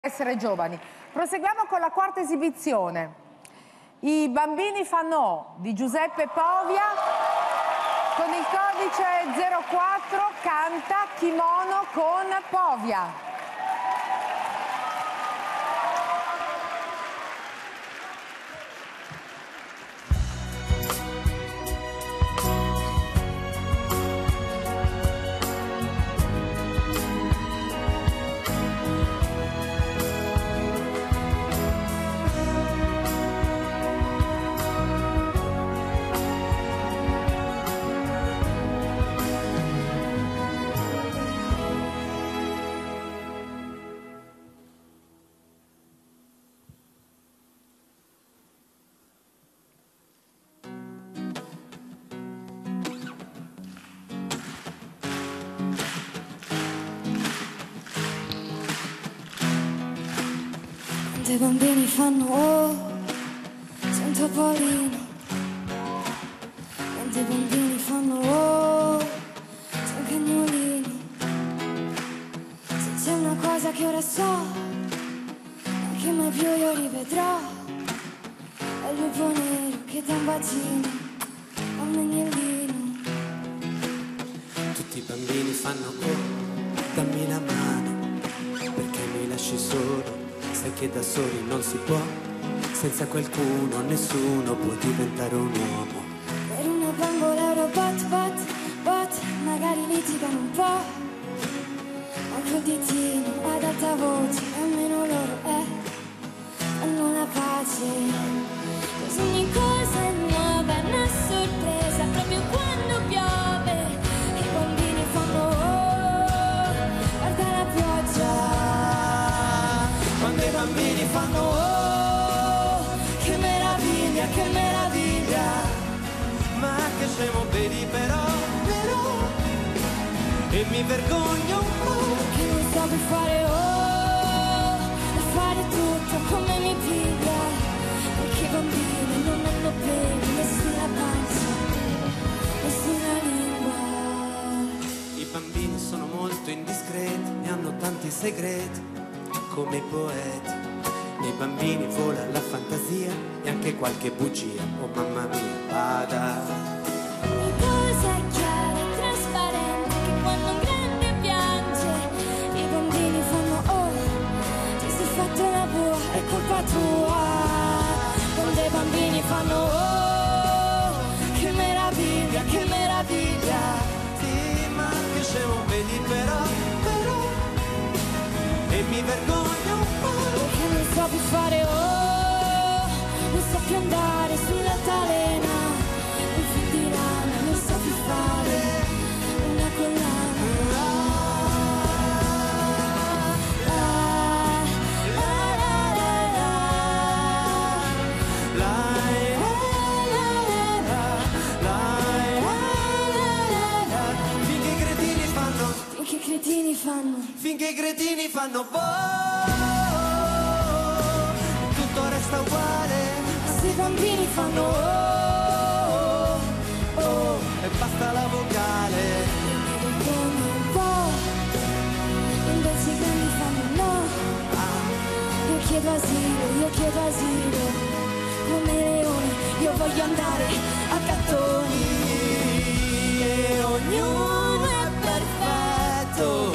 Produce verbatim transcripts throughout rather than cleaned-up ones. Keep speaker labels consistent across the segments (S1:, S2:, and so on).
S1: Essere giovani. Proseguiamo con la quarta esibizione. I bambini fanno O di Giuseppe Povia. Con il codice zero quattro canta Kimono con Povia.
S2: Quando i bambini fanno oh, sento Paolino. Quando i bambini fanno oh, sei un cagnolino. Se c'è una cosa che ora so, ma che mai più io rivedrò, è il lupo nero che dà un bacino a un agnellino.
S3: Tutti i bambini fanno oh, dammi la mano, perché mi lasci solo. Sai che da soli non si può, senza qualcuno nessuno può diventare un uomo.
S2: Per una bambola ero bat bat bat, magari litigano un po', ma col ditino ad alta voce, almeno loro eh, hanno la pace. Così ogni cosa è nuova, è una sorpresa, proprio quando piove i bambini fanno oh, guarda la pioggia.
S3: Quando i bambini fanno oh, che meraviglia, che meraviglia. Ma che scemo vedi però, però. E mi vergogno un po',
S2: che non so più fare oh, e fare tutto come mi piglia. Perché i bambini non hanno peli, nessuna pancia, nessuna lingua.
S3: I bambini sono molto indiscreti e hanno tanti segreti, come i poeti. Nei bambini vola la fantasia e anche qualche bugia. Oh mamma mia, vada.
S2: Ogni cosa è chiara e trasparente, che quando un grande piange i bambini fanno oh, ti sei fatto la bua, è colpa tua. Quando i bambini fanno oh, che meraviglia, che meraviglia.
S3: Sì, ma che scemo vedi però, però. E mi vergogno un po',
S2: perché non so più fare oh, non so più andare sull'altalena, un fil di lana, non so più fare una collana. La, la, la, la, la, la, la, la, la.
S3: finché i cretini fanno,
S2: Finché i cretini fanno,
S3: finché i cretini fanno boh, tutto resta uguale.
S2: se i bambini fanno oh, oh,
S3: E basta la vocale.
S2: come un po', invece i grandi fanno no. Io chiedo asilo, io chiedo asilo, come leone, io voglio andare a gattoni.
S3: E ognuno è perfetto,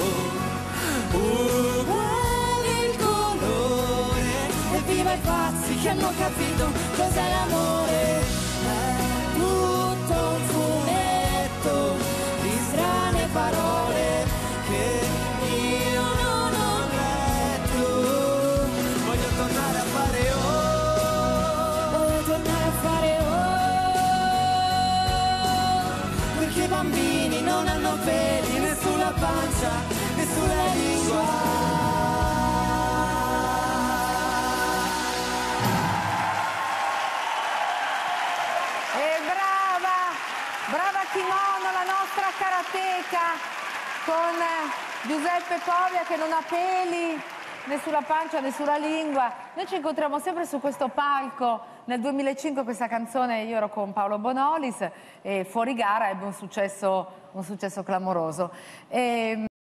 S3: uguale il colore.
S2: E viva i pazzi che hanno capito cos'è l'amore.
S3: È tutto un fumetto di strane parole che io non ho letto. Voglio tornare a fare oh,
S2: Voglio tornare a fare oh,
S3: perché i bambini non hanno peli né sulla pancia né sulla lingua.
S1: E brava, brava Kimono, la nostra karateka, con Giuseppe Povia che non ha peli né sulla pancia né sulla lingua. Noi ci incontriamo sempre su questo palco. Nel duemilacinque questa canzone, io ero con Paolo Bonolis, e fuori gara ebbe un successo, un successo clamoroso. E